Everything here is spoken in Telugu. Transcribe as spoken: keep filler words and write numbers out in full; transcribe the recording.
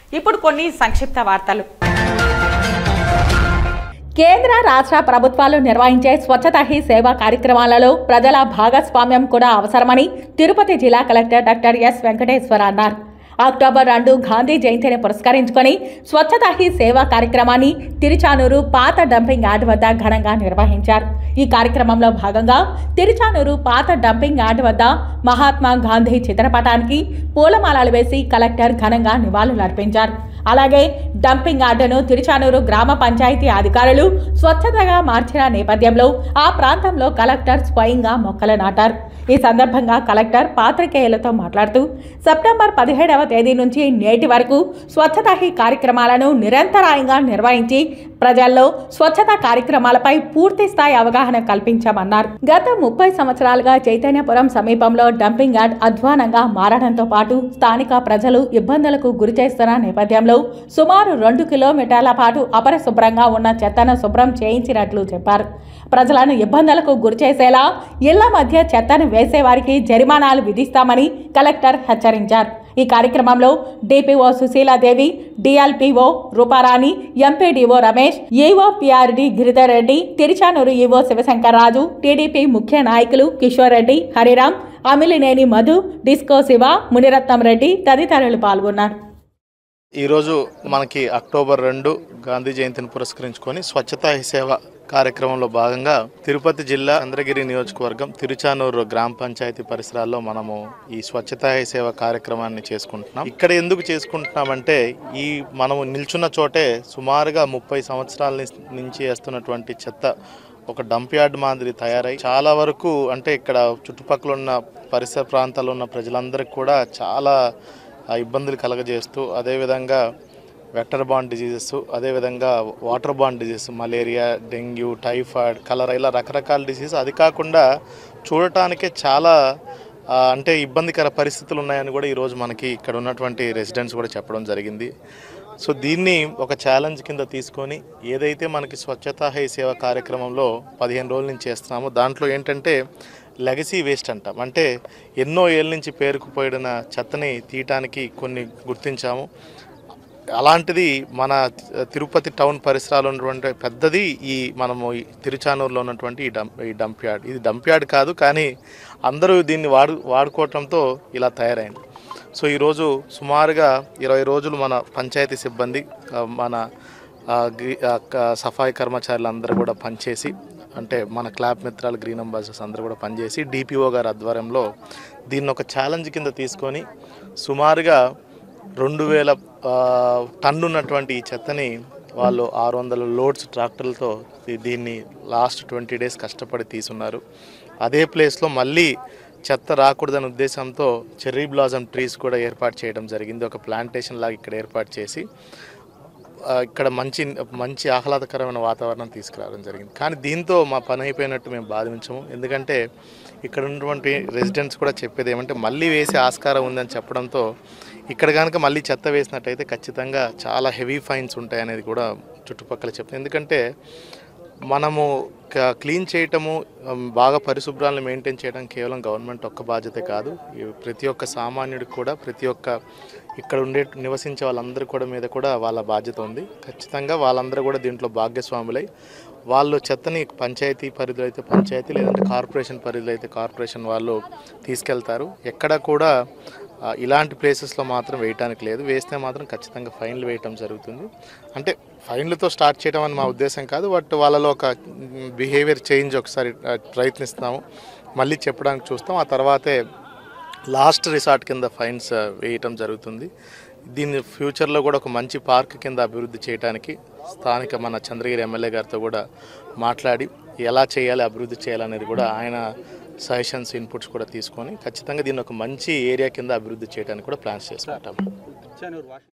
ఇప్పుడు కొన్ని సంక్షిప్త వార్తలు. కేంద్ర రాష్ట్ర ప్రభుత్వాలు నిర్వహించే స్వచ్ఛతా హీ సేవా కార్యక్రమాలలో ప్రజల భాగస్వామ్యం కూడా అవసరమని తిరుపతి జిల్లా కలెక్టర్ డాక్టర్ ఎస్ వెంకటేశ్వర అన్నారు. అక్టోబర్ రెండు గాంధీ జయంతిని పురస్కరించుకొని స్వచ్ఛతా హీ సేవా కార్యక్రమాన్ని తిరుచానూరు పాత డంపింగ్ యార్డ్ వద్ద ఘనంగా నిర్వహించారు. ఈ కార్యక్రమంలో భాగంగా తిరుచానూరు పాత డంపింగ్ యార్డ్ వద్ద మహాత్మా గాంధీ చిత్రపటానికి పూలమాలలు వేసి కలెక్టర్ ఘనంగా నివాళులర్పించారు. అలాగే డంపింగ్ యార్డును తిరుచానూరు గ్రామ పంచాయతీ అధికారులు స్వచ్ఛతగా మార్చిన నేపథ్యంలో ఆ ప్రాంతంలో కలెక్టర్ స్వయంగా మొక్కలు నాటారు. ఈ సందర్భంగా కలెక్టర్ పాత్రికేయులతో మాట్లాడుతూ సెప్టెంబర్ పదిహేడవ తేదీ నుంచి నేటి వరకు స్వచ్ఛతా హీ కార్యక్రమాలను నిరంతరాయంగా నిర్వహించి ప్రజల్లో స్వచ్ఛతా కార్యక్రమాలపై పూర్తి స్థాయి అవగాహన కల్పించామన్నారు. గత ముప్పై సంవత్సరాలుగా చైతన్యపురం సమీపంలో డంపింగ్ యార్డ్ అధ్వానంగా మారడంతో పాటు స్థానిక ప్రజలు ఇబ్బందులకు గురిచేస్తున్న నేపథ్యంలో సుమారు రెండు కిలోమీటర్ల పాటు అపరిశుభ్రంగా ఉన్న చెత్తను శుభ్రం చేయించినట్లు చెప్పారు. ప్రజలను ఇబ్బందులకు గురిచేసేలా ఇళ్ల మధ్య చెత్తను వేసేవారికి జరిమానాలు విధిస్తామని కలెక్టర్ హెచ్చరించారు. ఈ కార్యక్రమంలో DPO Sushiladevi, DLPO Ruparani, MPDO Ramesh, EO PRD Giridhar Reddy, Tiruchanur EO Sivashankar Raju, TDP ముఖ్య నాయకులు కిషోర్ రెడ్డి, హరిరామ్, అమిలినేని మధు, డిస్కో శివ, మునిరత్నం రెడ్డి తదితరులు పాల్గొన్నారు. ఈరోజు మనకి అక్టోబర్ రెండు గాంధీ జయంతిని పురస్కరించుకొని స్వచ్ఛతా హీ సేవ కార్యక్రమంలో భాగంగా తిరుపతి జిల్లా చంద్రగిరి నియోజకవర్గం తిరుచానూరు గ్రామ పంచాయతీ పరిసరాల్లో మనము ఈ స్వచ్ఛతా హీ సేవ కార్యక్రమాన్ని చేసుకుంటున్నాం. ఇక్కడ ఎందుకు చేసుకుంటున్నామంటే ఈ మనము నిల్చున్న చోటే సుమారుగా ముప్పై సంవత్సరాల నుంచి వేస్తున్నటువంటి చెత్త ఒక డంప్ యార్డ్ మాదిరి తయారై చాలా వరకు అంటే ఇక్కడ చుట్టుపక్కల ఉన్న పరిసర ప్రాంతాల్లో ఉన్న ప్రజలందరికీ కూడా చాలా ఇబ్బందులు కలగజేస్తూ అదేవిధంగా వెక్టర్ బాన్ డిజీజెస్, అదేవిధంగా water borne diseases, malaria, dengue, typhoid, cholera ఇలా రకరకాల డిసీజ్, అది కాకుండా చూడటానికే చాలా అంటే ఇబ్బందికర పరిస్థితులు ఉన్నాయని కూడా ఈరోజు మనకి ఇక్కడ ఉన్నటువంటి రెసిడెంట్స్ కూడా చెప్పడం జరిగింది. సో దీన్ని ఒక ఛాలెంజ్ కింద తీసుకొని ఏదైతే మనకి స్వచ్ఛతా హీ సేవ కార్యక్రమంలో పదిహేను రోజుల నుంచి చేస్తున్నామో దాంట్లో ఏంటంటే లెగసీ వేస్ట్ అంటాం. అంటే ఎన్నో ఏళ్ళ నుంచి పేరుకుపోయిన చెత్తని తీయటానికి కొన్ని గుర్తించాము. అలాంటిది మన తిరుపతి టౌన్ పరిసరాలు ఉన్నటువంటి పెద్దది ఈ మనము తిరుచానూరులో ఉన్నటువంటి ఈ డంప్ ఈ డంప్ యార్డ్. ఇది డంప్ యార్డ్ కాదు, కానీ అందరూ దీన్ని వాడు వాడుకోవటంతో ఇలా తయారైంది. సో ఈరోజు సుమారుగా ఇరవై రోజులు మన పంచాయతీ సిబ్బంది, మన సఫాయి కర్మచారులు అందరూ కూడా పనిచేసి, అంటే మన క్లాబ్ మిత్రాలు, గ్రీన్ అంబాసిడర్స్ అందరూ కూడా పనిచేసి డిపిఓ గారి ఆధ్వర్యంలో దీన్ని ఒక ఛాలెంజ్ కింద తీసుకొని సుమారుగా రెండు వేల టన్ను ఉన్నటువంటి ఈ చెత్తని వాళ్ళు ఆరు వందల లోడ్స్ ట్రాక్టర్లతో దీన్ని లాస్ట్ ట్వంటీ డేస్ కష్టపడి తీసున్నారు. అదే ప్లేస్లో మళ్ళీ చెత్త రాకూడదనే ఉద్దేశంతో చెర్రీ బ్లాజమ్ ట్రీస్ కూడా ఏర్పాటు చేయడం జరిగింది. ఒక ప్లాంటేషన్ లాగా ఇక్కడ ఏర్పాటు చేసి ఇక్కడ మంచి మంచి ఆహ్లాదకరమైన వాతావరణం తీసుకురావడం జరిగింది. కానీ దీంతో మా పని అయిపోయినట్టు మేము భావించము. ఎందుకంటే ఇక్కడ ఉన్నటువంటి రెసిడెంట్స్ కూడా చెప్పేది ఏమంటే మళ్ళీ వేసే ఆస్కారం ఉందని చెప్పడంతో ఇక్కడ కనుక మళ్ళీ చెత్త వేసినట్టయితే ఖచ్చితంగా చాలా హెవీ ఫైన్స్ ఉంటాయి అనేది కూడా చుట్టుపక్కల చెప్తుంది. ఎందుకంటే మనము క్లీన్ చేయటము, బాగా పరిశుభ్రాలను మెయింటైన్ చేయడం కేవలం గవర్నమెంట్ ఒక్క బాధ్యత కాదు. ప్రతి ఒక్క సామాన్యుడికి కూడా, ప్రతి ఒక్క ఇక్కడ ఉండే నివసించే వాళ్ళందరూ కూడా మీద కూడా వాళ్ళ బాధ్యత ఉంది. ఖచ్చితంగా వాళ్ళందరూ కూడా దీంట్లో భాగస్వాములై వాళ్ళు చెత్తని పంచాయతీ పరిధిలో అయితే పంచాయతీ, లేదంటే కార్పొరేషన్ పరిధిలో అయితే కార్పొరేషన్ వాళ్ళు తీసుకెళ్తారు. ఎక్కడ కూడా ఇలాంటి ప్లేసెస్లో మాత్రం వేయటానికి లేదు. వేస్తే మాత్రం ఖచ్చితంగా ఫైన్లు వేయటం జరుగుతుంది. అంటే ఫైన్లతో స్టార్ట్ చేయడం అని మా ఉద్దేశం కాదు, బట్ వాళ్ళలో ఒక బిహేవియర్ చేంజ్ ఒకసారి ప్రయత్నిస్తాము, మళ్ళీ చెప్పడానికి చూస్తాం. ఆ తర్వాతే లాస్ట్ రిసార్ట్ కింద ఫైన్స్ వేయటం జరుగుతుంది. దీన్ని ఫ్యూచర్లో కూడా ఒక మంచి పార్క్ కింద అభివృద్ధి చేయడానికి స్థానిక మన చంద్రగిరి ఎమ్మెల్యే గారితో కూడా మాట్లాడి ఎలా చేయాలి, అభివృద్ధి చేయాలనేది కూడా ఆయన సజెషన్స్, ఇన్పుట్స్ కూడా తీసుకొని ఖచ్చితంగా దీన్ని ఒక మంచి ఏరియా కింద అభివృద్ధి చేయడానికి కూడా ప్లాన్స్ చేసుకుంటాం.